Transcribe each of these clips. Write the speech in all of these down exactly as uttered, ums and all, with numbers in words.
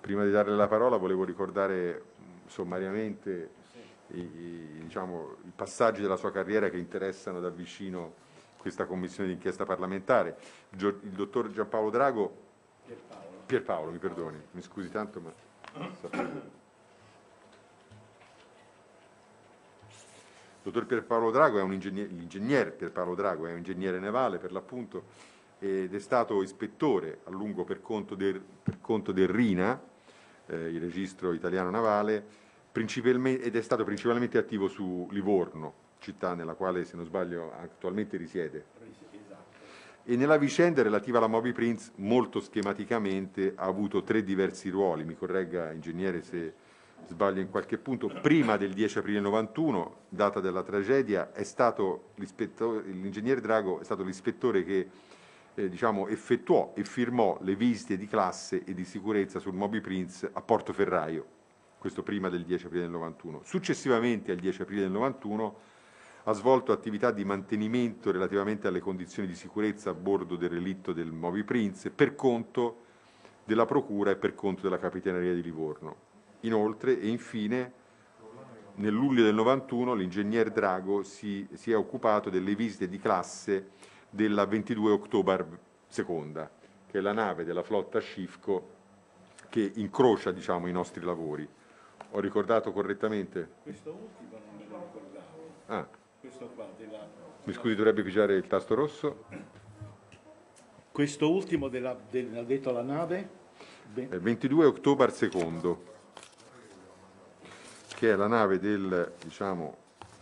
prima di darle la parola volevo ricordare sommariamente i, i, diciamo, i passaggi della sua carriera che interessano da vicino questa commissione d'inchiesta parlamentare. Il, il dottor Giampaolo Drago, Pierpaolo. Pierpaolo, mi perdoni, mi scusi tanto, ma sapevo. Il dottor Pierpaolo Drago è un ingegnere, l'ingegner Pierpaolo Drago è un ingegnere navale per l'appunto ed è stato ispettore a lungo per conto del, per conto del RINA, eh, il registro italiano navale, principalmente, ed è stato principalmente attivo su Livorno, città nella quale, se non sbaglio, attualmente risiede. E nella vicenda relativa alla Moby Prince, molto schematicamente, ha avuto tre diversi ruoli, mi corregga ingegnere se sbaglio in qualche punto. Prima del dieci aprile novantuno, data della tragedia, è stato l'ingegnere Drago è stato l'ispettore che eh, diciamo, effettuò e firmò le visite di classe e di sicurezza sul Moby Prince a Portoferraio, questo prima del dieci aprile del novantuno. Successivamente al dieci aprile del novantuno ha svolto attività di mantenimento relativamente alle condizioni di sicurezza a bordo del relitto del Moby Prince per conto della Procura e per conto della Capitaneria di Livorno. Inoltre e infine, nel luglio del novantuno, l'ingegner Drago si, si è occupato delle visite di classe della ventidue Oktober seconda, che è la nave della flotta Scifco che incrocia, diciamo, i nostri lavori. Ho ricordato correttamente? Questo ultimo non me lo ricordavo. Ah. Questo qua della... Mi scusi, dovrebbe pigiare il tasto rosso? Questo ultimo della, del, ha detto la nave? Ben... ventidue Oktober secondo, che è la nave del, diciamo,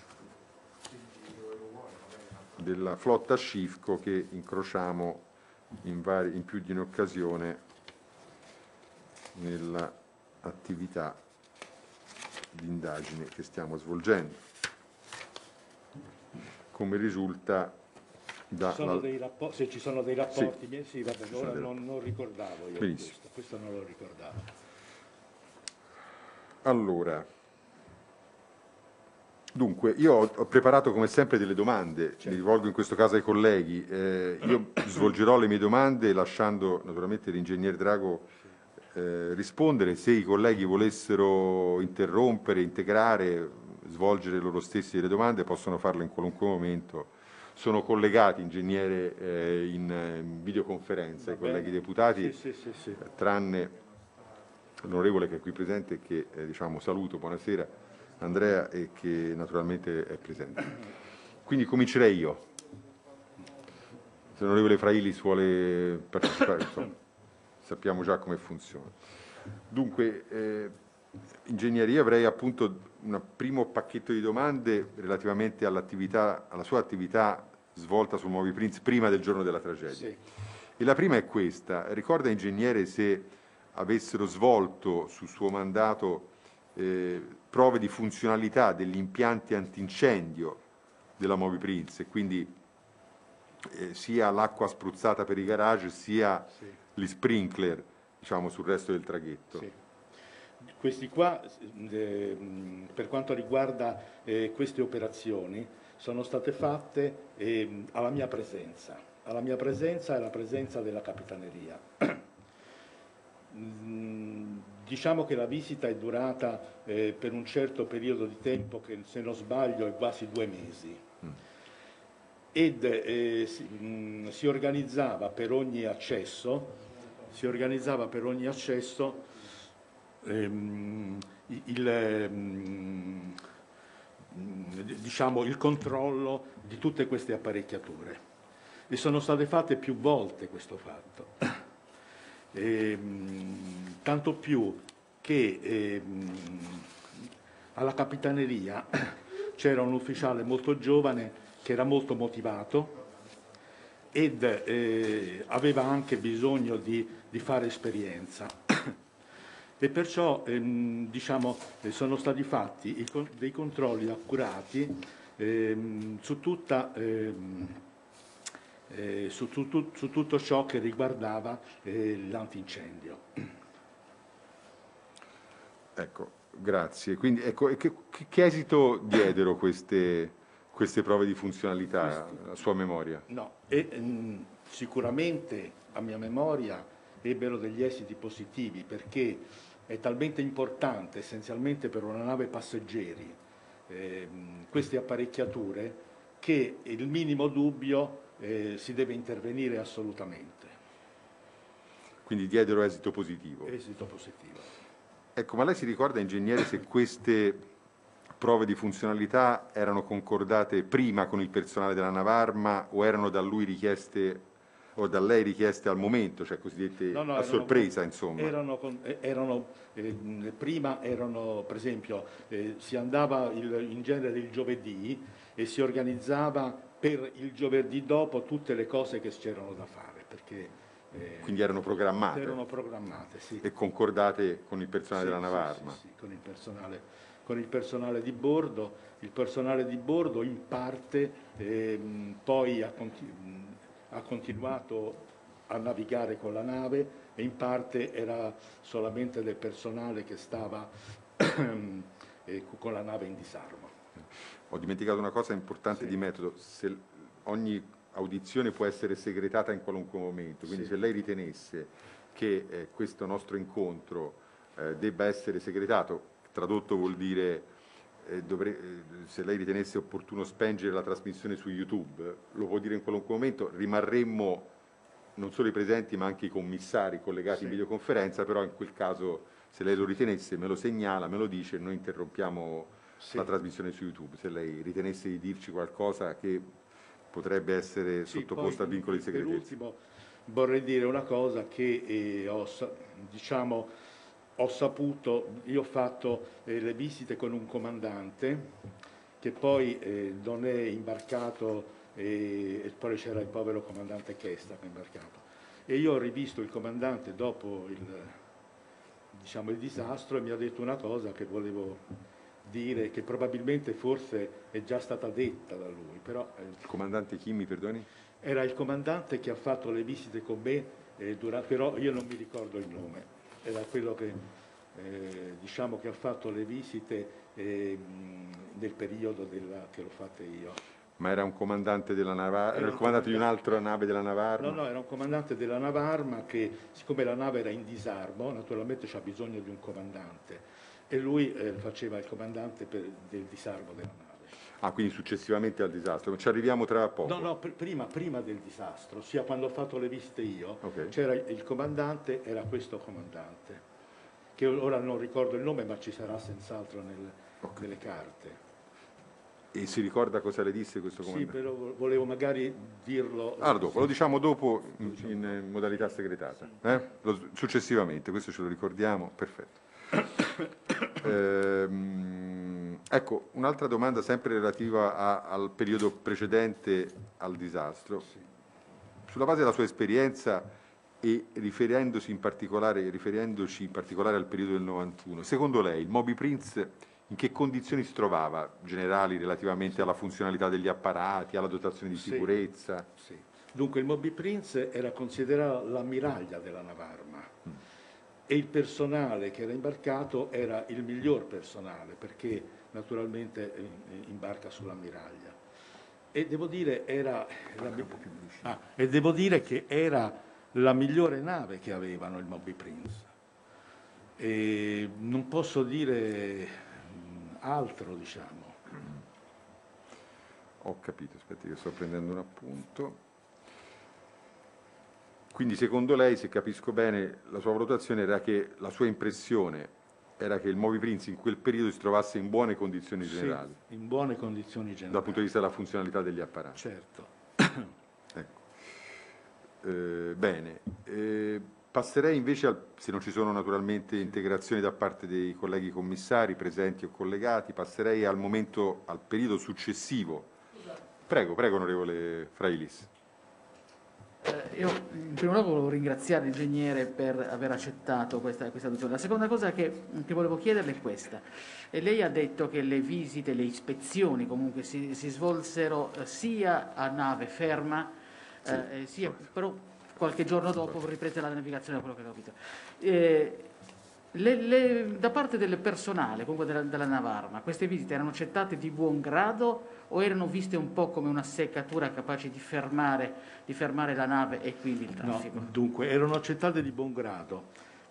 della flotta Scifco che incrociamo in, vari, in più di un'occasione nell'attività di indagine che stiamo svolgendo. Come risulta da... Ci sono la... dei rapporti, se ci sono dei rapporti, sì, sì vabbè, ora dei... non, non ricordavo io questo, questo non lo ricordavo. Allora, dunque, io ho, ho preparato come sempre delle domande, certo. Mi rivolgo in questo caso ai colleghi, eh, io svolgerò le mie domande lasciando naturalmente l'ingegner Drago eh, rispondere, se i colleghi volessero interrompere, integrare, svolgere loro stessi le domande possono farlo in qualunque momento. Sono collegati, ingegnere, eh, in, in videoconferenza i colleghi deputati, sì, sì, sì, sì. tranne l'onorevole che è qui presente che eh, diciamo, saluto, buonasera Andrea, e che naturalmente è presente. Quindi comincerei io. Se l'onorevole Frailis vuole partecipare, insomma, sappiamo già come funziona. Dunque, eh, ingegneria, avrei appunto un primo pacchetto di domande relativamente all'attività, alla sua attività svolta sul Moby Prince prima del giorno della tragedia. Sì. E la prima è questa: ricorda, ingegnere, se avessero svolto sul suo mandato eh, prove di funzionalità degli impianti antincendio della Moby Prince, e quindi eh, sia l'acqua spruzzata per i garage sia sì. gli sprinkler, diciamo, sul resto del traghetto. Sì. Questi qua, eh, per quanto riguarda eh, queste operazioni, sono state fatte eh, alla mia presenza, alla mia presenza e alla presenza della Capitaneria. mm, diciamo che la visita è durata eh, per un certo periodo di tempo che, se non sbaglio, è quasi due mesi. Mm. Ed eh, si, mh, si organizzava per ogni accesso, si organizzava per ogni accesso ehm, il, ehm, diciamo, il controllo di tutte queste apparecchiature. E sono state fatte più volte questo fatto. E, tanto più che eh, alla Capitaneria c'era un ufficiale molto giovane che era molto motivato ed eh, aveva anche bisogno di, di fare esperienza e perciò ehm, diciamo, sono stati fatti i, dei controlli accurati ehm, su, tutta, ehm, eh, su, tu, su tutto ciò che riguardava eh, l'antincendio. Ecco, grazie. Quindi, ecco, che, che esito diedero queste... queste prove di funzionalità, a sua memoria? No, e, mh, sicuramente a mia memoria ebbero degli esiti positivi, perché è talmente importante, essenzialmente per una nave passeggeri, eh, queste apparecchiature, che il minimo dubbio eh, si deve intervenire assolutamente. Quindi diedero esito positivo. Esito positivo. Ecco, ma lei si ricorda, ingegnere, se queste prove di funzionalità erano concordate prima con il personale della Navarma o erano da lui richieste o da lei richieste al momento, cioè cosiddette No, no, a erano, sorpresa, insomma? Erano, erano, eh, prima erano, per esempio, eh, si andava il, in genere il giovedì e si organizzava per il giovedì dopo tutte le cose che c'erano da fare, perché eh, quindi erano programmate? Erano programmate, sì. E concordate con il personale sì, della Navarma? Sì, sì, sì, con il personale, con il personale di bordo. Il personale di bordo in parte eh, poi ha, continu ha continuato a navigare con la nave e in parte era solamente del personale che stava eh, con la nave in disarmo. Ho dimenticato una cosa importante, sì, di metodo. Se ogni audizione può essere segretata in qualunque momento, quindi sì, se lei ritenesse che eh, questo nostro incontro eh, debba essere segretato, tradotto vuol dire eh, dovre, eh, se lei ritenesse opportuno spengere la trasmissione su YouTube, lo può dire in qualunque momento, rimarremmo non solo i presenti ma anche i commissari collegati, sì, in videoconferenza, però in quel caso se lei lo ritenesse me lo segnala, me lo dice e noi interrompiamo, sì, la trasmissione su YouTube, se lei ritenesse di dirci qualcosa che potrebbe essere sì, sottoposta a vincoli di segretezza. Per ultimo vorrei dire una cosa che eh, ho, diciamo, ho saputo, io ho fatto eh, le visite con un comandante che poi eh, non è imbarcato eh, e poi c'era il povero comandante Chesta che è imbarcato. E io ho rivisto il comandante dopo il, diciamo, il disastro e mi ha detto una cosa che volevo dire, che probabilmente forse è già stata detta da lui. Però, eh, il comandante chi, mi perdoni? Era il comandante che ha fatto le visite con me, eh, durante, però io non mi ricordo il nome. Era quello che, eh, diciamo, che ha fatto le visite eh, nel periodo della, che l'ho fatte io. Ma era un comandante della Navarma? Era il comandante di un'altra nave della Navarma? No, no, era un comandante della Navarma che, siccome la nave era in disarmo, naturalmente c'ha bisogno di un comandante e lui eh, faceva il comandante per, del disarmo della nave. Ah, quindi successivamente al disastro. Ci arriviamo tra poco. No, no, pr prima, prima del disastro, ossia quando ho fatto le visite io, okay, c'era il comandante, era questo comandante, che ora non ricordo il nome, ma ci sarà senz'altro nel, okay, nelle carte. E si ricorda cosa le disse questo comandante? Sì, però volevo magari dirlo... Ah, dopo, lo diciamo dopo in, in modalità segretata, eh? Lo, successivamente, questo ce lo ricordiamo, perfetto. ehm, ecco, un'altra domanda sempre relativa a, al periodo precedente al disastro. Sulla base della sua esperienza e riferendosi in particolare, riferendoci in particolare al periodo del novantuno, secondo lei il Moby Prince in che condizioni si trovava, generali, relativamente alla funzionalità degli apparati, alla dotazione di sicurezza? Sì, sì. Dunque il Moby Prince era considerato l'ammiraglia della Navarma mm. e il personale che era imbarcato era il miglior personale perché naturalmente imbarca sull'ammiraglia. E devo dire, era la, ah, e devo dire che era la migliore nave che avevano il Moby Prince. E non posso dire altro, diciamo. Ho capito, aspetti che sto prendendo un appunto. Quindi secondo lei, se capisco bene, la sua valutazione era che la sua impressione era che il Moby Prince in quel periodo si trovasse in buone condizioni generali. Sì, in buone condizioni generali. Dal punto di vista della funzionalità degli apparati. Certo. Ecco. Eh, bene. Eh, Passerei invece, al, se non ci sono naturalmente integrazioni da parte dei colleghi commissari presenti o collegati, passerei al momento, al periodo successivo. Prego, prego onorevole Frailis. Eh, io in primo luogo volevo ringraziare l'ingegnere per aver accettato questa, questa audizione. La seconda cosa che, che volevo chiederle è questa. E lei ha detto che le visite, le ispezioni comunque si, si svolsero eh, sia a nave ferma, eh, sì, sia però qualche giorno dopo riprese la navigazione, quello che ho capito. Eh, le, le, da parte del personale, comunque della, della Navarma, queste visite erano accettate di buon grado o erano viste un po' come una seccatura capace di fermare, di fermare la nave e quindi il traffico? No, dunque, erano accettate di buon grado,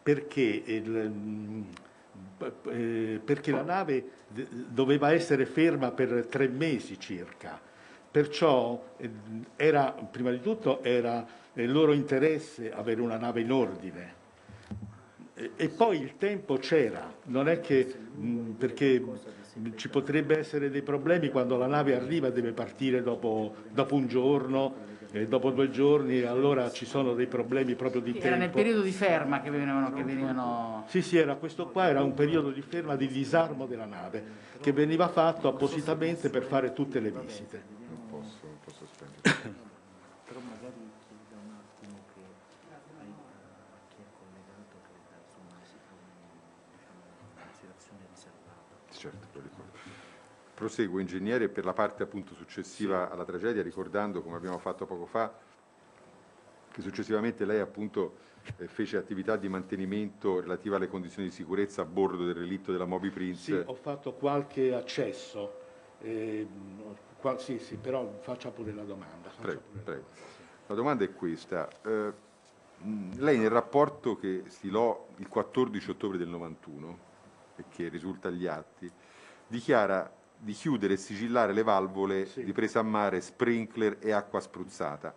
perché, il, eh, perché la nave doveva essere ferma per tre mesi circa, perciò eh, era, prima di tutto era nel loro interesse avere una nave in ordine. E poi il tempo c'era, non è che mh, perché ci potrebbe essere dei problemi quando la nave arriva e deve partire dopo, dopo un giorno, eh, dopo due giorni, allora ci sono dei problemi proprio di tempo. Era nel periodo di ferma che venivano, che venivano... Sì, sì, era questo qua, era un periodo di ferma, di disarmo della nave, che veniva fatto appositamente per fare tutte le visite. Non posso, non posso spendere. Però magari chieda un attimo che ai, a chi è collegato che insomma si pone diciamo, una considerazione riservata. Certo, lo ricordo. Proseguo, ingegnere, per la parte appunto successiva alla tragedia, ricordando, come abbiamo fatto poco fa, che successivamente lei appunto eh, fece attività di mantenimento relativa alle condizioni di sicurezza a bordo del relitto della Moby Prince. Sì, ho fatto qualche accesso, eh, qua, sì, sì, però faccia pure la domanda. faccia Prego, pure la prego. domanda, sì. La domanda è questa. Eh, mh, lei nel rapporto che stilò il quattordici ottobre del novantuno, e che risulta agli atti, dichiara di chiudere e sigillare le valvole Sì. di presa a mare, sprinkler e acqua spruzzata.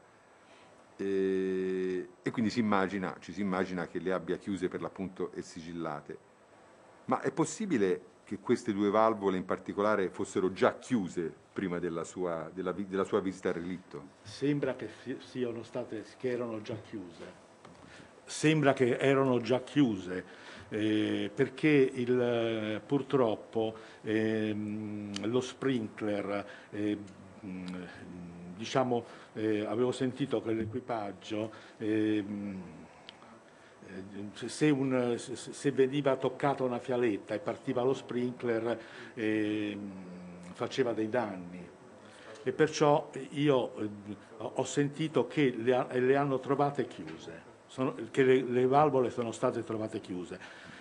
E, e quindi si immagina, ci si immagina che le abbia chiuse per l'appunto e sigillate. Ma è possibile che queste due valvole in particolare fossero già chiuse prima della sua, della, della sua visita al relitto? Sembra che siano state, che erano già chiuse. Sembra che erano già chiuse. Eh, perché il, purtroppo ehm, lo sprinkler, eh, diciamo, eh, avevo sentito che l'equipaggio, ehm, eh, se, un, se veniva toccata una fialetta e partiva lo sprinkler, eh, faceva dei danni. E perciò io eh, ho sentito che le, le hanno trovate chiuse. Sono, che le, le valvole sono state trovate chiuse.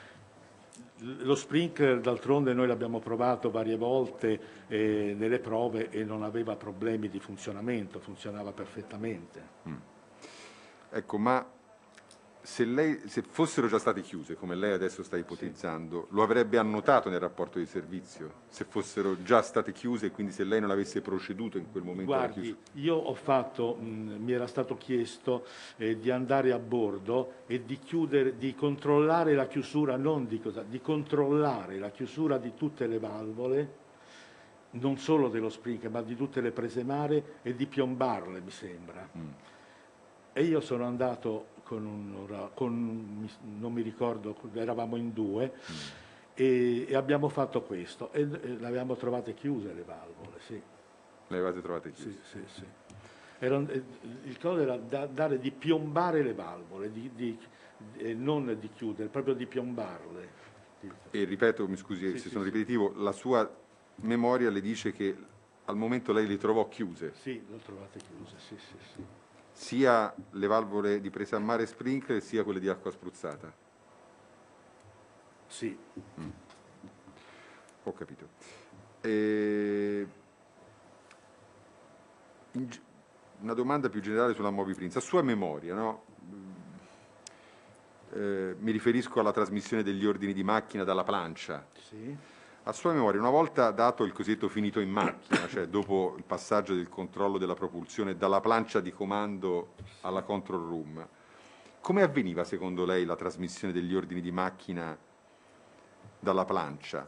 Lo sprinkler d'altronde noi l'abbiamo provato varie volte eh, nelle prove e non aveva problemi di funzionamento, funzionava perfettamente. Mm. Ecco, ma se, lei, se fossero già state chiuse, come lei adesso sta ipotizzando, sì, lo avrebbe annotato nel rapporto di servizio? Se fossero già state chiuse e quindi se lei non avesse proceduto in quel momento alla Guardi, chiusura? io ho fatto, mh, mi era stato chiesto eh, di andare a bordo e di chiudere, di controllare la chiusura, non di cosa, di controllare la chiusura di tutte le valvole, non solo dello sprinkler, ma di tutte le prese mare e di piombarle, mi sembra. Mm. E io sono andato con un, con, non mi ricordo, eravamo in due, mm. e, e abbiamo fatto questo e, e le abbiamo trovate chiuse le valvole, sì. Le avete trovate chiuse? Sì, sì, sì. Era, il coso era da, dare di piombare le valvole, di, di, eh, non di chiudere, proprio di piombarle. E ripeto, mi scusi sì, se sì, sono sì. ripetitivo, la sua memoria le dice che al momento lei le trovò chiuse? Sì, le ho trovate chiuse, sì, sì, sì. Sia le valvole di presa a mare sprinkler sia quelle di acqua spruzzata? Sì. Mm. Ho capito. E... Una domanda più generale sulla Moby Prince. A sua memoria, no? eh, mi riferisco alla trasmissione degli ordini di macchina dalla plancia. Sì. A sua memoria, una volta dato il cosiddetto finito in macchina, cioè dopo il passaggio del controllo della propulsione dalla plancia di comando alla control room, come avveniva secondo lei la trasmissione degli ordini di macchina dalla plancia?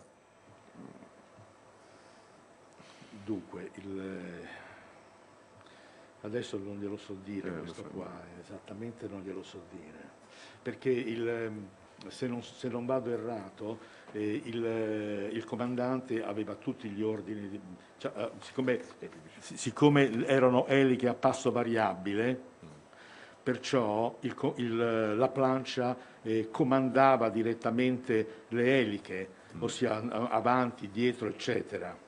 Dunque, il... adesso non glielo so dire eh, questo so. qua, esattamente non glielo so dire, perché il, se, non, se non vado errato, eh, il, il comandante aveva tutti gli ordini, di, cioè, eh, siccome, eh, siccome erano eliche a passo variabile, perciò il, il, la plancia eh, comandava direttamente le eliche, mm. ossia avanti, dietro, eccetera.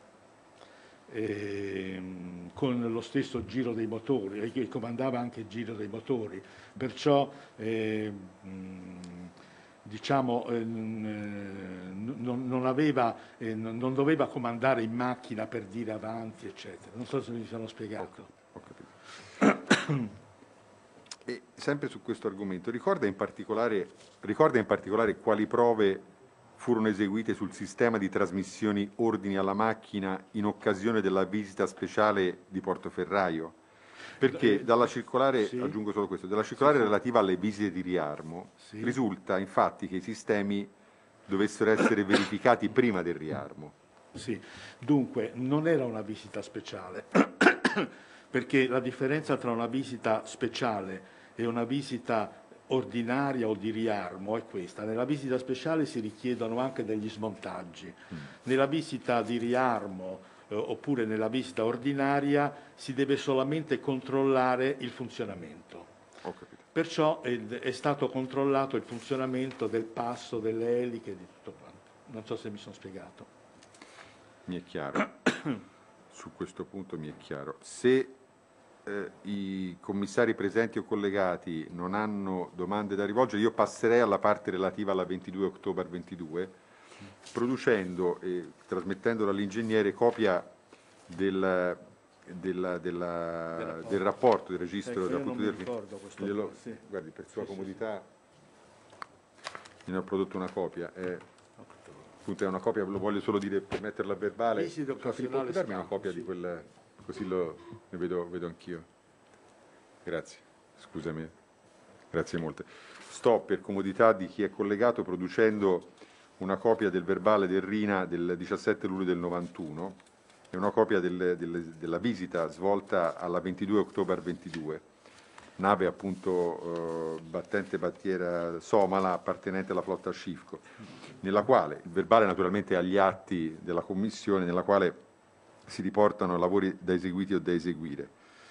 Eh, con lo stesso giro dei motori, e comandava anche il giro dei motori, perciò eh, diciamo eh, non, non, aveva, eh, non doveva comandare in macchina per dire avanti, eccetera. Non so se mi sono spiegato. Ho capito. E sempre su questo argomento, ricorda in particolare, ricorda in particolare quali prove furono eseguite sul sistema di trasmissioni ordini alla macchina in occasione della visita speciale di Portoferraio? Perché dalla circolare, Sì. aggiungo solo questo, dalla circolare Sì, sì. relativa alle visite di riarmo, Sì. risulta infatti che i sistemi dovessero essere verificati prima del riarmo. Sì, dunque non era una visita speciale, perché la differenza tra una visita speciale e una visita ordinaria o di riarmo è questa. Nella visita speciale si richiedono anche degli smontaggi. Mm. Nella visita di riarmo eh, oppure nella visita ordinaria si deve solamente controllare il funzionamento. Ho capito. Perciò è, è stato controllato il funzionamento del passo, delle eliche, di tutto quanto. Non so se mi sono spiegato. Mi è chiaro, su questo punto mi è chiaro. Se eh, i commissari presenti o collegati non hanno domande da rivolgere, io passerei alla parte relativa alla ventidue ottobre ventidue, producendo e trasmettendo all'ingegnere copia del, del, della, del rapporto del registro. Ecco, dal io punto non di mi ricordo questo. glielo, Sì. Guardi, per sua Sì, comodità ne ho prodotto una copia. Eh, Appunto è una copia, lo voglio solo dire per metterla a verbale. Visita Filippo, occasionale puoi darmi una scampo, copia sì. di quel, così lo ne vedo, vedo anch'io. Grazie, scusami, grazie molte. Sto per comodità di chi è collegato producendo una copia del verbale del Rina del diciassette luglio del novantuno e una copia del, del, della visita svolta alla ventidue ottobre ventidue. Nave appunto eh, battente battiera somala appartenente alla flotta Scifco, nella quale il verbale naturalmente è agli atti della commissione, nella quale si riportano lavori da eseguiti o da eseguire.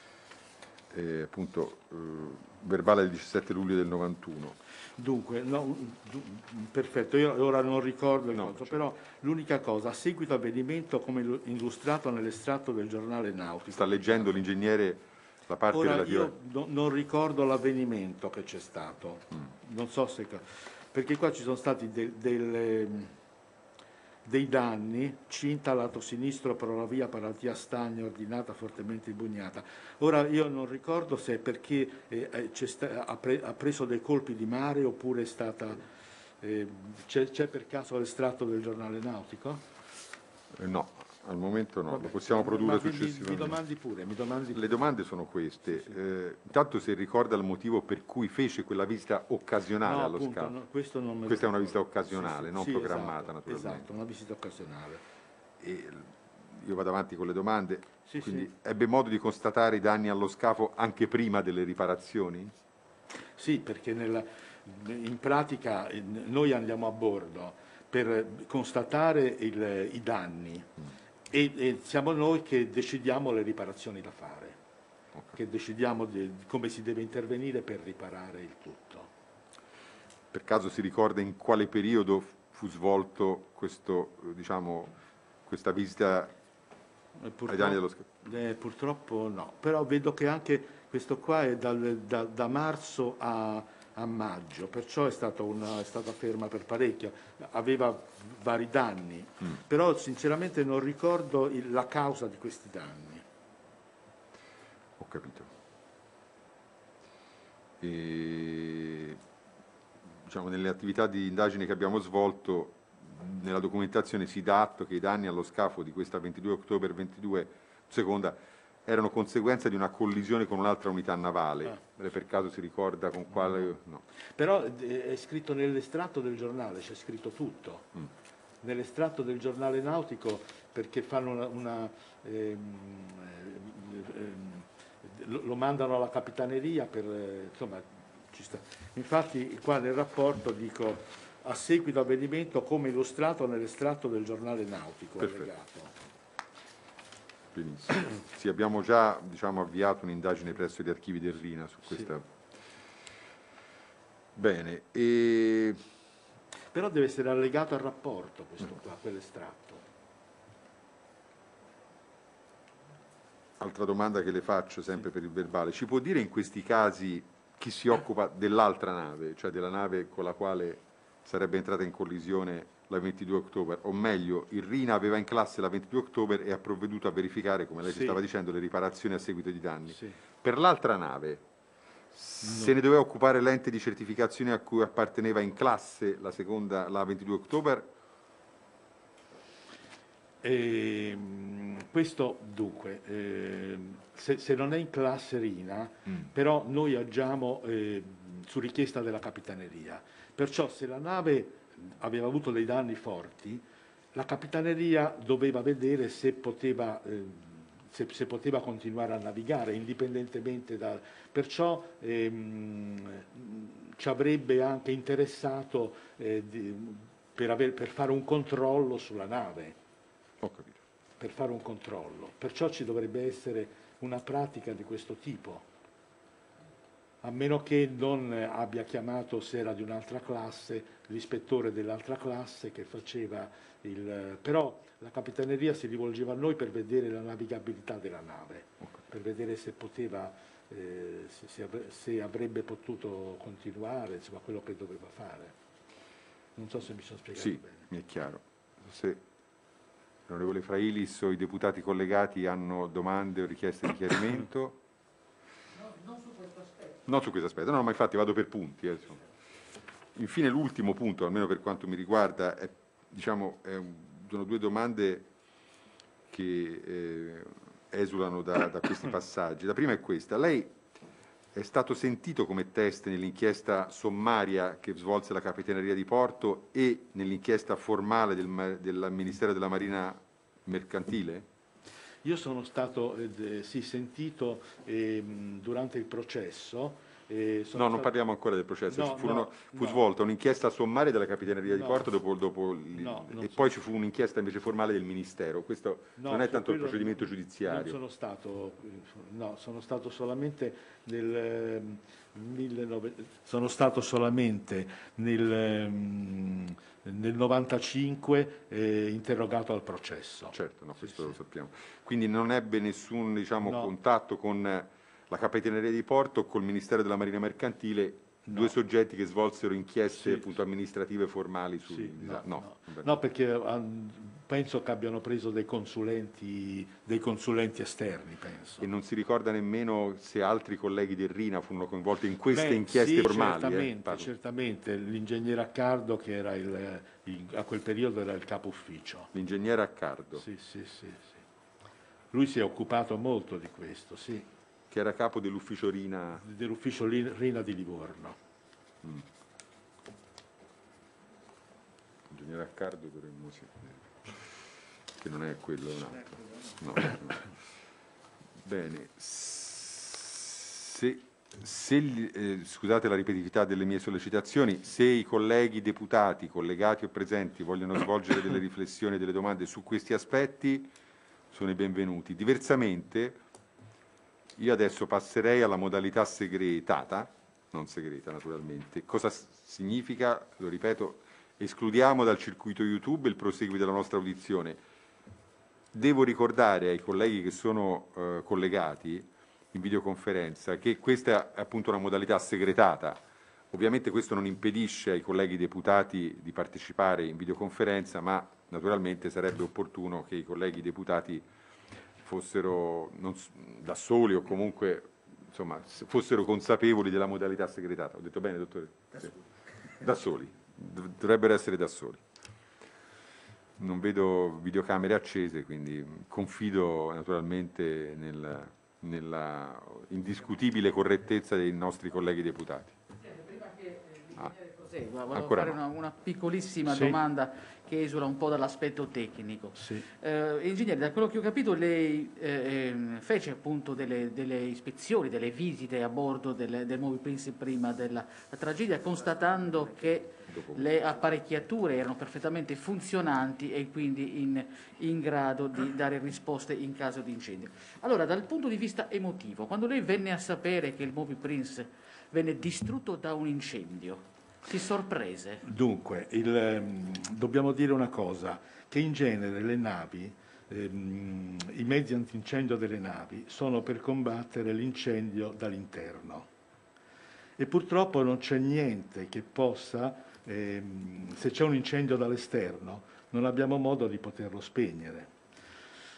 Eh, appunto eh, verbale del diciassette luglio del novantuno. Dunque, no, du- perfetto, io ora non ricordo il No, coso, certo. però l'unica cosa, a seguito avvenimento come illu- illustrato nell'estratto del giornale nautico. Sta leggendo l'ingegnere la parte Ora relativa. io no- non ricordo l'avvenimento che c'è stato, Mm. non so se... perché qua ci sono stati de- delle- dei danni, cinta lato sinistro per la via Paratia Stagno ordinata fortemente imbugnata. Ora io non ricordo se è perché eh, eh, c'è sta- ha, pre- ha preso dei colpi di mare oppure è stata... eh, c'è, c'è per caso l'estratto del giornale nautico? Eh, no, al momento no, Vabbè, lo possiamo ma produrre mi- mi, successivamente. mi domandi pure, mi domandi pure. Le domande sono queste. Eh, intanto se ricorda il motivo per cui fece quella visita occasionale No, allo appunto, scafo. no, questo non me lo Questa è una ricordo. visita occasionale, Sì, sì, non sì, programmata esatto, naturalmente. Esatto, una visita occasionale. E io vado avanti con le domande. Sì, Quindi sì. ebbe modo di constatare i danni allo scafo anche prima delle riparazioni? Sì, perché nella- in pratica eh, noi andiamo a bordo per constatare il- i danni e, e siamo noi che decidiamo le riparazioni da fare, che decidiamo di- come si deve intervenire per riparare il tutto. Per caso si ricorda in quale periodo fu svolto questo, eh, diciamo, questa visita Eh, ai danni dello scafo? eh, purtroppo no, però vedo che anche questo qua è dal- da, da marzo a, a maggio, perciò è stata, una, è stata ferma per parecchio, aveva vari danni, Mm. però sinceramente non ricordo il- la causa di questi danni. Ho capito. E, diciamo, nelle attività di indagine che abbiamo svolto, nella documentazione si dà atto che i danni allo scafo di questa ventidue ottobre ventidue seconda erano conseguenza di una collisione con un'altra unità navale. Ah. Per caso si ricorda con quale... No. Però eh, è scritto nell'estratto del giornale, c'è scritto tutto. Mm. Nell'estratto del giornale nautico perché fanno una... una, ehm, ehm, lo, lo mandano alla capitaneria per... eh, insomma, ci sta. Infatti qua nel rapporto dico a seguito avvenimento come illustrato nell'estratto del giornale nautico. Perfetto. Allegato. Benissimo. Sì, abbiamo già, diciamo, avviato un'indagine presso gli archivi del Rina su questa... Bene. E... Però deve essere allegato al rapporto questo qua, quell'estratto. Altra domanda che le faccio sempre per il verbale. Ci può dire in questi casi chi si occupa dell'altra nave, cioè della nave con la quale sarebbe entrata in collisione la ventidue ottobre, o meglio, il Rina aveva in classe la ventidue ottobre e ha provveduto a verificare, come lei ci Sì. stava dicendo, le riparazioni a seguito di danni. Sì. Per l'altra nave Se ne doveva occupare l'ente di certificazione a cui apparteneva in classe la seconda, la ventidue ottobre? E, questo dunque, eh, se, se non è in classe Rina, mm. però noi agiamo eh, su richiesta della Capitaneria. Perciò se la nave aveva avuto dei danni forti, la Capitaneria doveva vedere se poteva, eh, se, se poteva continuare a navigare indipendentemente da... Perciò ehm, ci avrebbe anche interessato eh, di, per, aver, per fare un controllo sulla nave. Ho capito. Per fare un controllo. Perciò ci dovrebbe essere una pratica di questo tipo. A meno che non abbia chiamato, se era di un'altra classe, l'ispettore dell'altra classe che faceva il... Però la Capitaneria si rivolgeva a noi per vedere la navigabilità della nave, per vedere se poteva, eh, se, se, avre, se avrebbe potuto continuare, insomma, quello che doveva fare. Non so se mi sono spiegato sì, bene. Sì, mi è chiaro. Se l'onorevole Frailis o i deputati collegati hanno domande o richieste di chiarimento... Non su questo aspetto. Non su questo aspetto, no, ma infatti vado per punti. Eh, Infine l'ultimo punto, almeno per quanto mi riguarda, è, diciamo, è un, sono due domande che eh, esulano da, da questi passaggi. La prima è questa. Lei è stato sentito come teste nell'inchiesta sommaria che svolse la Capitaneria di Porto e nell'inchiesta formale del, del Ministero della Marina Mercantile? Io sono stato eh, sì, sentito eh, durante il processo. Eh, no, non parliamo ancora del processo. No, Furono, no, fu no. svolta un'inchiesta sommaria della Capitaneria di no, Porto dopo, dopo no, e so. poi ci fu un'inchiesta invece formale del Ministero. Questo no, non è tanto il quello, procedimento giudiziario. Non sono stato, no, sono stato solamente nel eh, millenovecento, sono stato solamente nel, eh, nel novantacinque eh, interrogato al processo. Certo, no, sì, questo sì. lo sappiamo. Quindi non ebbe nessun, diciamo, no. contatto con la Capitaneria di Porto o col Ministero della Marina Mercantile, no. Due soggetti che svolsero inchieste sì, appunto amministrative formali su sì, no, no, no. no, perché um, penso che abbiano preso dei consulenti, dei consulenti esterni, penso. E non si ricorda nemmeno se altri colleghi del Rina furono coinvolti in queste Beh, inchieste sì, formali. Certamente, eh, certamente. L'ingegnere Accardo, che era il, il, a quel periodo era il capo ufficio. L'ingegnere Accardo. Sì, sì, sì, sì. Lui si è occupato molto di questo, sì. Che era capo dell'ufficio Rina. Dell'ufficio Rina di Livorno. Mm. L'ingegnere Accardo dovremmo sì, che non è quello, è un altro. No, no. Bene. Se, se eh, scusate la ripetitività delle mie sollecitazioni, se i colleghi deputati, collegati o presenti, vogliono svolgere delle riflessioni e delle domande su questi aspetti, sono i benvenuti. Diversamente, io adesso passerei alla modalità segretata, non segreta naturalmente. Cosa significa? Lo ripeto, escludiamo dal circuito YouTube il proseguo della nostra audizione. Devo ricordare ai colleghi che sono eh, collegati in videoconferenza che questa è appunto una modalità segretata. Ovviamente questo non impedisce ai colleghi deputati di partecipare in videoconferenza, ma naturalmente sarebbe opportuno che i colleghi deputati fossero non, da soli o comunque insomma, fossero consapevoli della modalità segretata. Ho detto bene, dottore? Da soli. Da soli. Dovrebbero essere da soli. Non vedo videocamere accese, quindi confido naturalmente nel, nella indiscutibile correttezza dei nostri colleghi deputati. Prima che Ah. prosegua, volevo Ancora fare no. una, una piccolissima Sì. domanda che esula un po' dall'aspetto tecnico. Sì. Eh, ingegnere, da quello che ho capito lei eh, fece appunto delle, delle ispezioni, delle visite a bordo del, del Moby Prince prima della tragedia, constatando che le apparecchiature erano perfettamente funzionanti e quindi in, in grado di dare risposte in caso di incendio. Allora, dal punto di vista emotivo, quando lei venne a sapere che il Moby Prince venne distrutto da un incendio, si sorprese? Dunque, il, ehm, dobbiamo dire una cosa, che in genere le navi, ehm, i mezzi antincendio delle navi sono per combattere l'incendio dall'interno e purtroppo non c'è niente che possa, ehm, se c'è un incendio dall'esterno, non abbiamo modo di poterlo spegnere.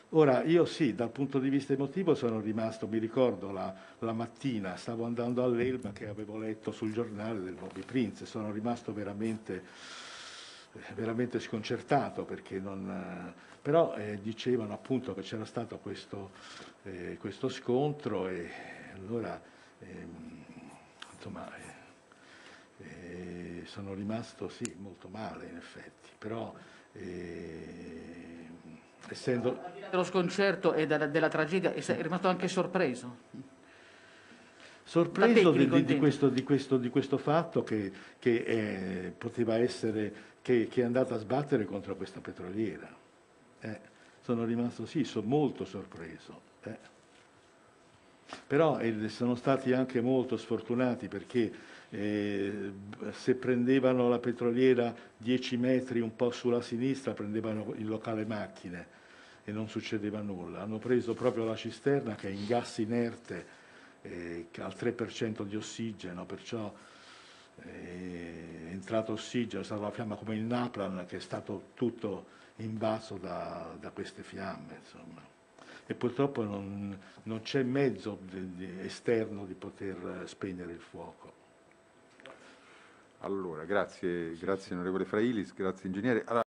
Ora, io sì, dal punto di vista emotivo sono rimasto, mi ricordo la, la mattina, stavo andando all'Elba che avevo letto sul giornale del Bobby Prince, sono rimasto veramente, veramente sconcertato perché non... eh, però eh, dicevano appunto che c'era stato questo, eh, questo scontro e allora ehm, insomma eh, eh, sono rimasto sì molto male in effetti, però eh, essendo... Dello sconcerto e della, della tragedia, è rimasto anche sorpreso. Sorpreso di, tecnico, di- di intendo. questo, di questo- di questo fatto che, che, eh, poteva essere, che, che è andata a sbattere contro questa petroliera. Eh, sono rimasto, sì, sono molto sorpreso. eh. Però eh, sono stati anche molto sfortunati perché eh, se prendevano la petroliera dieci metri un po' sulla sinistra, prendevano il locale macchine e non succedeva nulla. Hanno preso proprio la cisterna che è in gas inerte, eh, che ha il tre per cento di ossigeno, perciò eh, è entrato ossigeno, è stata la fiamma come il Naplan che è stato tutto invaso da, da queste fiamme. Insomma. E purtroppo non, non c'è mezzo di, di esterno di poter spegnere il fuoco. Allora, grazie, grazie onorevole Frailis, grazie ingegnere. Allora,